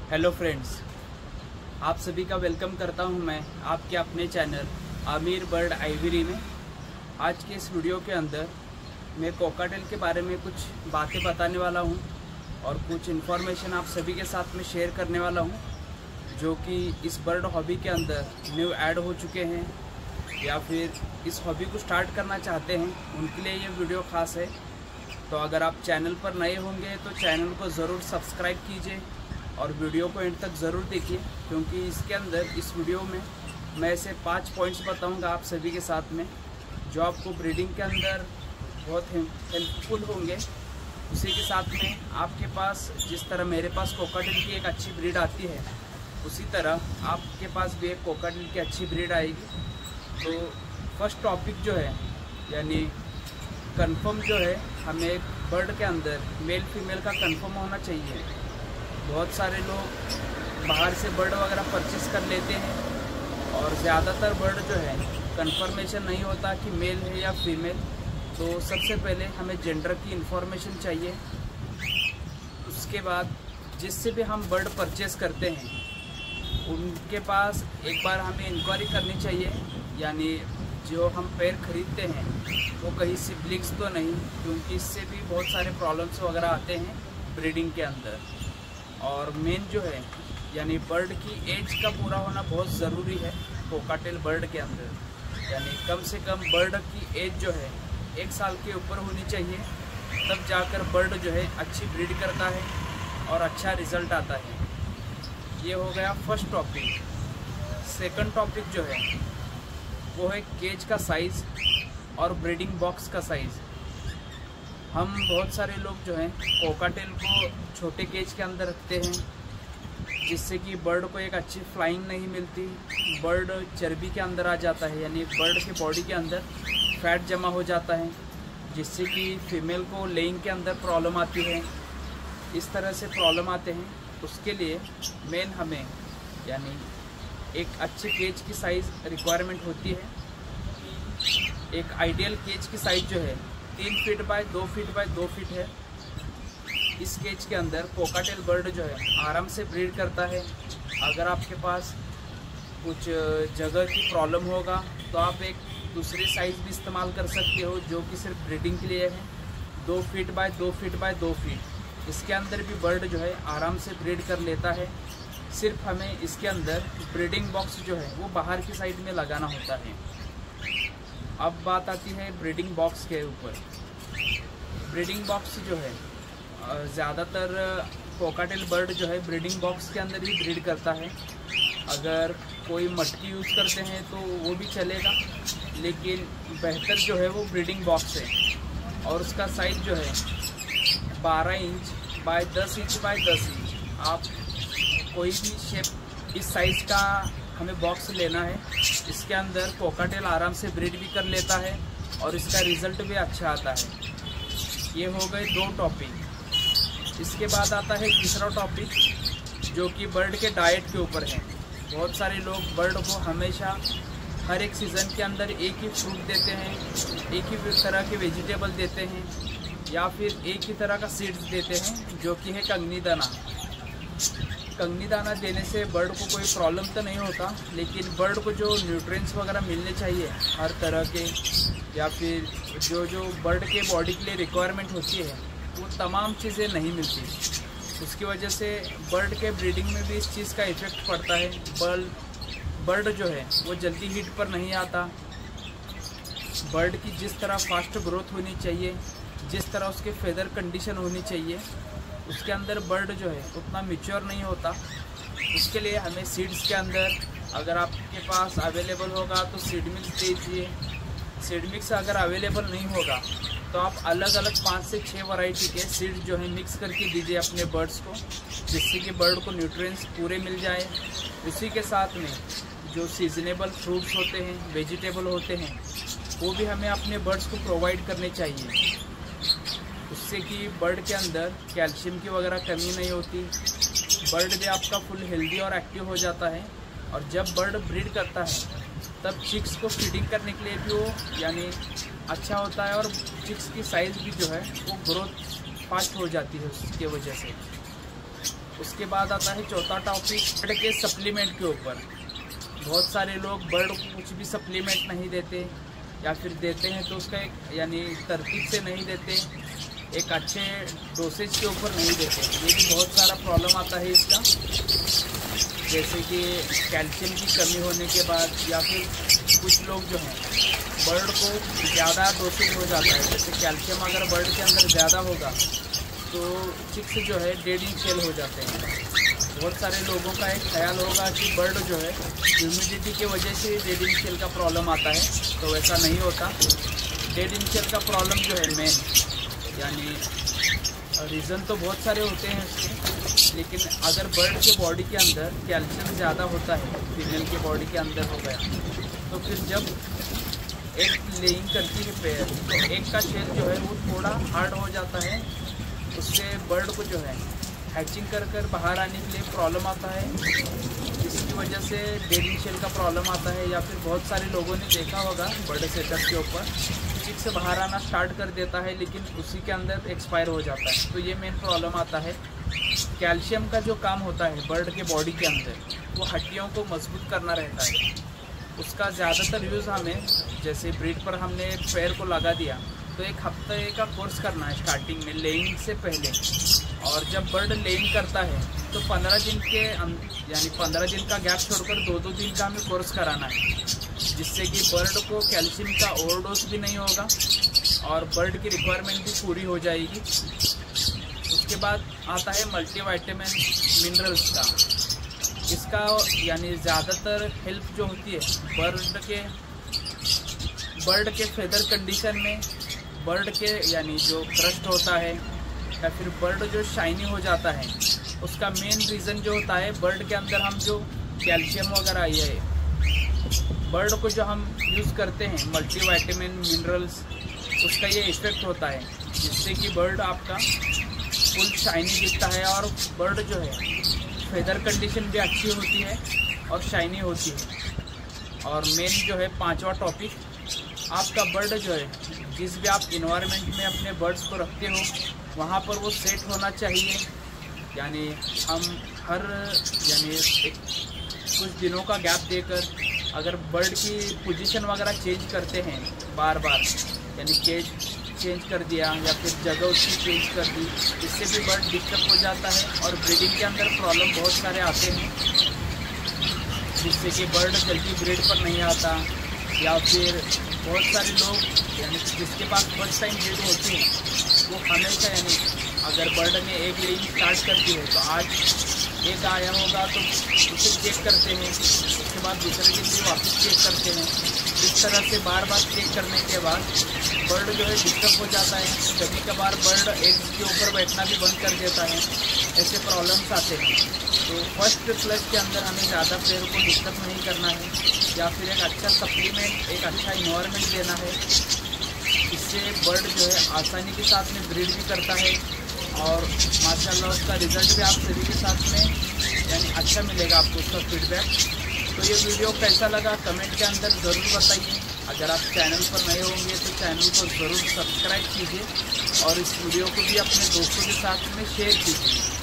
Hello friends, आप सभी का वेलकम करता हूं मैं आपके अपने चैनल आमिर बर्ड आइवरी में। आज के इस वीडियो के अंदर मैं कोकाटेल के बारे में कुछ बातें बताने वाला हूं और कुछ इन्फॉर्मेशन आप सभी के साथ में शेयर करने वाला हूं जो कि इस बर्ड हॉबी के अंदर न्यू ऐड हो चुके हैं या फिर इस हॉबी को स्टार्ट करना चाहते हैं, उनके लिए ये वीडियो खास है। तो अगर आप चैनल पर नए होंगे तो चैनल को ज़रूर सब्सक्राइब कीजिए और वीडियो को एंड तक ज़रूर देखिए, क्योंकि इसके अंदर इस वीडियो में मैं ऐसे 5 पॉइंट्स बताऊंगा आप सभी के साथ में जो आपको ब्रीडिंग के अंदर बहुत हेल्पफुल होंगे। उसी के साथ में आपके पास जिस तरह मेरे पास कोकाटेल की एक अच्छी ब्रीड आती है, उसी तरह आपके पास भी एक कोकाटेल की अच्छी ब्रीड आएगी। तो फर्स्ट टॉपिक जो है यानी कंफर्म जो है, हमें एक बर्ड के अंदर मेल फीमेल का कंफर्म होना चाहिए। बहुत सारे लोग बाहर से बर्ड वगैरह परचेस कर लेते हैं और ज़्यादातर बर्ड जो है कंफर्मेशन नहीं होता कि मेल है या फीमेल। तो सबसे पहले हमें जेंडर की इंफॉर्मेशन चाहिए। उसके बाद जिससे भी हम बर्ड परचेस करते हैं उनके पास एक बार हमें इंक्वायरी करनी चाहिए, यानी जो हम पेयर खरीदते हैं वो कहीं सिब्लिंग्स तो नहीं, क्योंकि इससे भी बहुत सारे प्रॉब्लम्स वगैरह आते हैं ब्रीडिंग के अंदर। और मेन जो है यानी बर्ड की एज का पूरा होना बहुत ज़रूरी है कोकाटेल बर्ड के अंदर, यानी कम से कम बर्ड की एज जो है 1 साल के ऊपर होनी चाहिए, तब जाकर बर्ड जो है अच्छी ब्रीड करता है और अच्छा रिज़ल्ट आता है। ये हो गया फर्स्ट टॉपिक। सेकंड टॉपिक जो है वो है केज का साइज़ और ब्रीडिंग बॉक्स का साइज़। हम बहुत सारे लोग जो हैं कोकाटेल को छोटे केज के अंदर रखते हैं, जिससे कि बर्ड को एक अच्छी फ्लाइंग नहीं मिलती, बर्ड चर्बी के अंदर आ जाता है, यानी बर्ड के बॉडी के अंदर फैट जमा हो जाता है, जिससे कि फीमेल को लेइंग के अंदर प्रॉब्लम आती है। इस तरह से प्रॉब्लम आते हैं। उसके लिए मेन हमें यानी एक अच्छे केज की साइज़ रिक्वायरमेंट होती है। एक आइडियल केज की साइज़ जो है 3 feet by 2 feet by 2 feet है। इस केज के अंदर कोकाटेल बर्ड जो है आराम से ब्रीड करता है। अगर आपके पास कुछ जगह की प्रॉब्लम होगा तो आप एक दूसरी साइज़ भी इस्तेमाल कर सकते हो जो कि सिर्फ ब्रीडिंग के लिए है। 2 feet by 2 feet by 2 feet इसके अंदर भी बर्ड जो है आराम से ब्रीड कर लेता है। सिर्फ हमें इसके अंदर ब्रीडिंग बॉक्स जो है वो बाहर की साइड में लगाना होता है। अब बात आती है ब्रीडिंग बॉक्स के ऊपर। ब्रीडिंग बॉक्स जो है ज़्यादातर कोकाटेल बर्ड जो है ब्रीडिंग बॉक्स के अंदर ही ब्रीड करता है। अगर कोई मटकी यूज़ करते हैं तो वो भी चलेगा, लेकिन बेहतर जो है वो ब्रीडिंग बॉक्स है। और उसका साइज़ जो है 12 inch by 10 inch by 10 inch. आप कोई भी शेप इस साइज़ का हमें बॉक्स लेना है। इसके अंदर कोकाटेल आराम से ब्रीड भी कर लेता है और इसका रिज़ल्ट भी अच्छा आता है। ये हो गए 2 टॉपिक। इसके बाद आता है तीसरा टॉपिक जो कि बर्ड के डाइट के ऊपर है। बहुत सारे लोग बर्ड को हमेशा हर एक सीज़न के अंदर एक ही फ्रूट देते हैं, एक ही तरह के वेजिटेबल देते हैं, या फिर एक ही तरह का सीड्स देते हैं जो कि है कंगनी दाना। कंगनी दाना देने से बर्ड को कोई प्रॉब्लम तो नहीं होता, लेकिन बर्ड को जो न्यूट्रिएंट्स वगैरह मिलने चाहिए हर तरह के, या फिर जो बर्ड के बॉडी के लिए रिक्वायरमेंट होती है वो तमाम चीज़ें नहीं मिलती। उसकी वजह से बर्ड के ब्रीडिंग में भी इस चीज़ का इफ़ेक्ट पड़ता है। बर्ड जो है वो जल्दी हीट पर नहीं आता। बर्ड की जिस तरह फास्ट ग्रोथ होनी चाहिए, जिस तरह उसके फेदर कंडीशन होनी चाहिए, उसके अंदर बर्ड जो है उतना मैच्योर नहीं होता। उसके लिए हमें सीड्स के अंदर, अगर आपके पास अवेलेबल होगा तो सीड मिक्स दीजिए। सीड मिक्स अगर अवेलेबल नहीं होगा तो आप अलग अलग 5 से 6 वैरायटी के सीड जो है मिक्स करके दीजिए अपने बर्ड्स को, जिससे कि बर्ड को न्यूट्रिएंट्स पूरे मिल जाए। उसी के साथ में जो सीजनेबल फ्रूट्स होते हैं, वेजिटेबल होते हैं, वो भी हमें अपने बर्ड्स को प्रोवाइड करने चाहिए। उससे कि बर्ड के अंदर कैल्शियम की वगैरह कमी नहीं होती, बर्ड भी आपका फुल हेल्दी और एक्टिव हो जाता है। और जब बर्ड ब्रीड करता है तब चिक्स को फीडिंग करने के लिए भी वो यानी अच्छा होता है, और चिक्स की साइज़ भी जो है वो ग्रोथ फास्ट हो जाती है उसकी वजह से। उसके बाद आता है चौथा टॉपिक बर्ड के सप्लीमेंट के ऊपर। बहुत सारे लोग बर्ड को कुछ भी सप्लीमेंट नहीं देते, या फिर देते हैं तो उसका एक यानी तरतीब से नहीं देते, एक अच्छे डोसेज के ऊपर नहीं देते। ये भी बहुत सारा प्रॉब्लम आता है इसका, जैसे कि कैल्शियम की कमी होने के बाद, या फिर कुछ लोग जो हैं बर्ड को ज़्यादा डोसेज हो जाता है। जैसे कैल्शियम अगर बर्ड के अंदर ज़्यादा होगा तो चिक्स जो है डेड इन शेल हो जाते हैं। बहुत सारे लोगों का एक ख्याल होगा कि बर्ड जो है ह्यूमिडिटी की वजह से डेड इन शेल का प्रॉब्लम आता है, तो वैसा नहीं होता। डेड इन शेल का प्रॉब्लम जो है मेन यानी रीज़न तो बहुत सारे होते हैं इसके, लेकिन अगर बर्ड के बॉडी के अंदर कैल्शियम ज़्यादा होता है, फीमेल के बॉडी के अंदर हो गया, तो फिर जब एक लेइंग करती है पेयर, तो एक का शेल जो है वो थोड़ा हार्ड हो जाता है। उससे बर्ड को जो है हैचिंग कर बाहर आने के लिए प्रॉब्लम आता है, जिसकी वजह से डेड इन शेल का प्रॉब्लम आता है। या फिर बहुत सारे लोगों ने देखा होगा बर्ड सेटअप के ऊपर चिक से बाहर आना स्टार्ट कर देता है, लेकिन उसी के अंदर एक्सपायर हो जाता है। तो ये मेन प्रॉब्लम आता है। कैल्शियम का जो काम होता है बर्ड के बॉडी के अंदर, वो हड्डियों को मजबूत करना रहता है। उसका ज़्यादातर यूज़ हमें, जैसे ब्रीड पर हमने पेयर को लगा दिया तो एक हफ्ते का कोर्स करना है स्टार्टिंग में लेइंग से पहले। और जब बर्ड लेइंग करता है तो 15 दिन के यानी 15 दिन का गैप छोड़कर 2-2 दिन का हमें कोर्स कराना है, जिससे कि बर्ड को कैल्शियम का ओवरडोज भी नहीं होगा और बर्ड की रिक्वायरमेंट भी पूरी हो जाएगी। उसके बाद आता है मल्टीविटामिन मिनरल्स का। इसका यानी ज़्यादातर हेल्प जो होती है बर्ड के फेदर कंडीशन में, बर्ड के यानी जो क्रस्ट होता है या फिर बर्ड जो शाइनी हो जाता है, उसका मेन रीज़न जो होता है बर्ड के अंदर हम जो कैल्शियम वगैरह ये बर्ड को जो हम यूज़ करते हैं मल्टीविटामिन मिनरल्स, उसका ये इफ़ेक्ट होता है, जिससे कि बर्ड आपका फुल शाइनी दिखता है और बर्ड जो है फेदर कंडीशन भी अच्छी होती है और शाइनी होती है। और मेन जो है पांचवा टॉपिक, आपका बर्ड जो है जिस भी आप इन्वायरमेंट में अपने बर्ड्स को रखते हो वहाँ पर वो सेट होना चाहिए। यानी हम हर यानी एक कुछ दिनों का गैप देकर अगर बर्ड की पोजीशन वगैरह चेंज करते हैं बार बार, यानी केज चेंज कर दिया या फिर जगह उसकी चेंज कर दी, इससे भी बर्ड डिस्टर्ब हो जाता है और ब्रीडिंग के अंदर प्रॉब्लम बहुत सारे आते हैं, जिससे कि बर्ड जल्दी ब्रीड पर नहीं आता। या फिर बहुत सारे लोग यानी जिसके पास फर्स्ट टाइम ब्रीड होती है वो हमेशा यानी अगर बर्ड ने एक लेइंग स्टार्ट कर दी है तो आज एक आया होगा तो उसे चेक करते हैं, उसके बाद दूसरे दिन भी वापस चेक करते हैं। इस तरह से बार बार चेक करने के बाद बर्ड जो है डिस्टर्ब हो जाता है। कभी कभार बर्ड एग्स के ऊपर बैठना भी बंद कर देता है, ऐसे प्रॉब्लम्स आते हैं। तो फर्स्ट फ्लश के अंदर हमें ज़्यादा पेड़ को डिस्टर्ब नहीं करना है, या फिर एक अच्छा सप्लीमेंट, एक अच्छा इन्वायरमेंट देना है। इससे बर्ड जो है आसानी के साथ में ब्रीड भी करता है और माशाल्लाह उसका रिज़ल्ट भी आप सभी के साथ में यानी अच्छा मिलेगा आपको उसका फीडबैक। तो ये वीडियो कैसा लगा कमेंट के अंदर ज़रूर बताइए। अगर आप चैनल पर नए होंगे तो चैनल को ज़रूर सब्सक्राइब कीजिए और इस वीडियो को भी अपने दोस्तों के साथ में शेयर कीजिए।